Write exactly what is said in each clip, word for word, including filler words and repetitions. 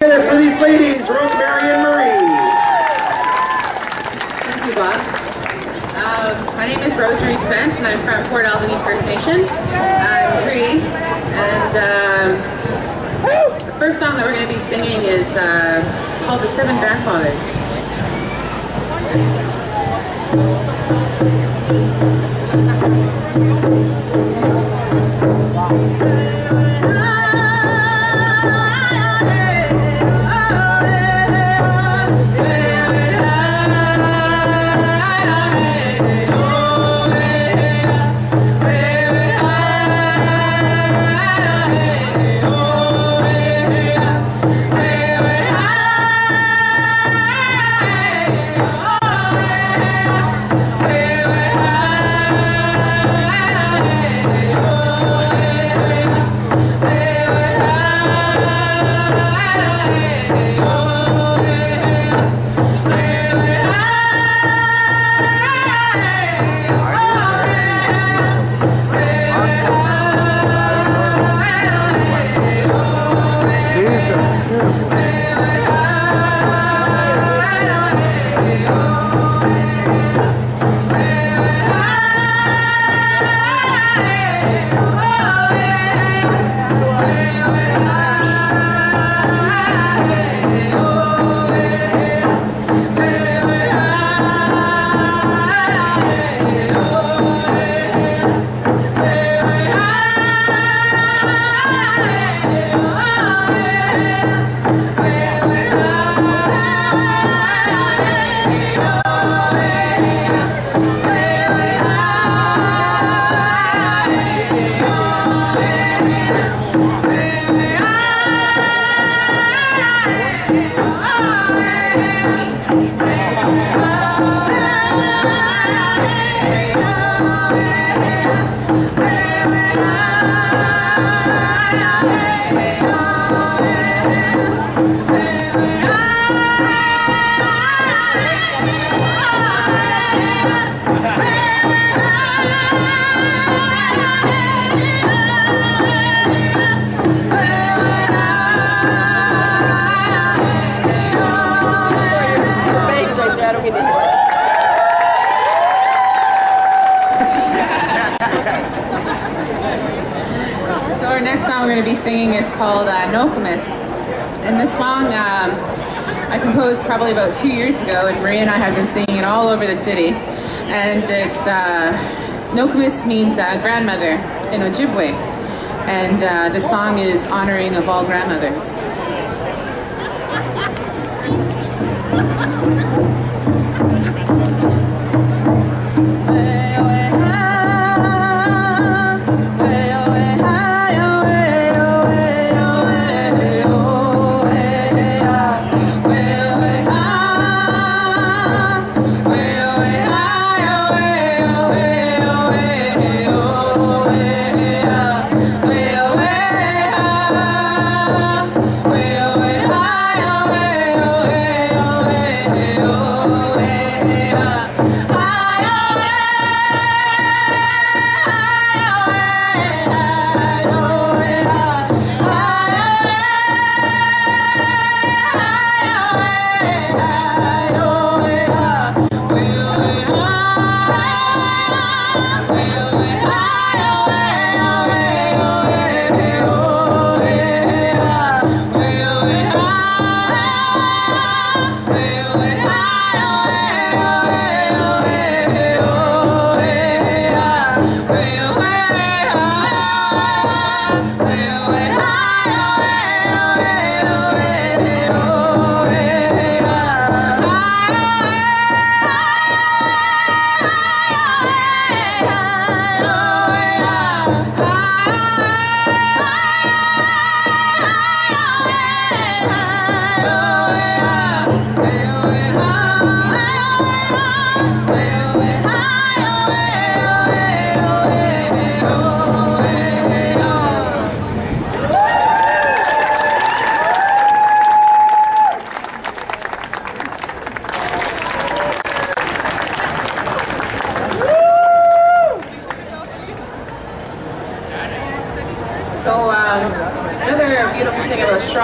For these ladies, Rosemary and Marie. Thank you, Bob. Um, my name is Rosemary Spence, and I'm from Port Albany First Nation. I'm Cree, and um, the first song that we're going to be singing is uh, called "The Seven Grandfathers." Singing is called uh, Nokomis, and this song um, I composed probably about two years ago, and Maria and I have been singing it all over the city. And it's uh, Nokomis means uh, grandmother in Ojibwe, and uh, the song is honoring of all grandmothers. Wait.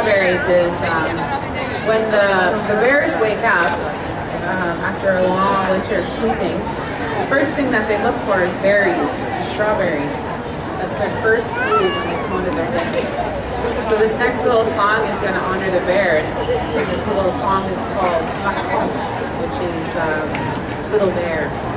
strawberries is um, when the, the bears wake up um, after a long winter of sleeping, the first thing that they look for is berries, strawberries. That's their first food when they come out of their nest. So this next little song is going to honor the bears. This little song is called Macos, which is um, Little Bear.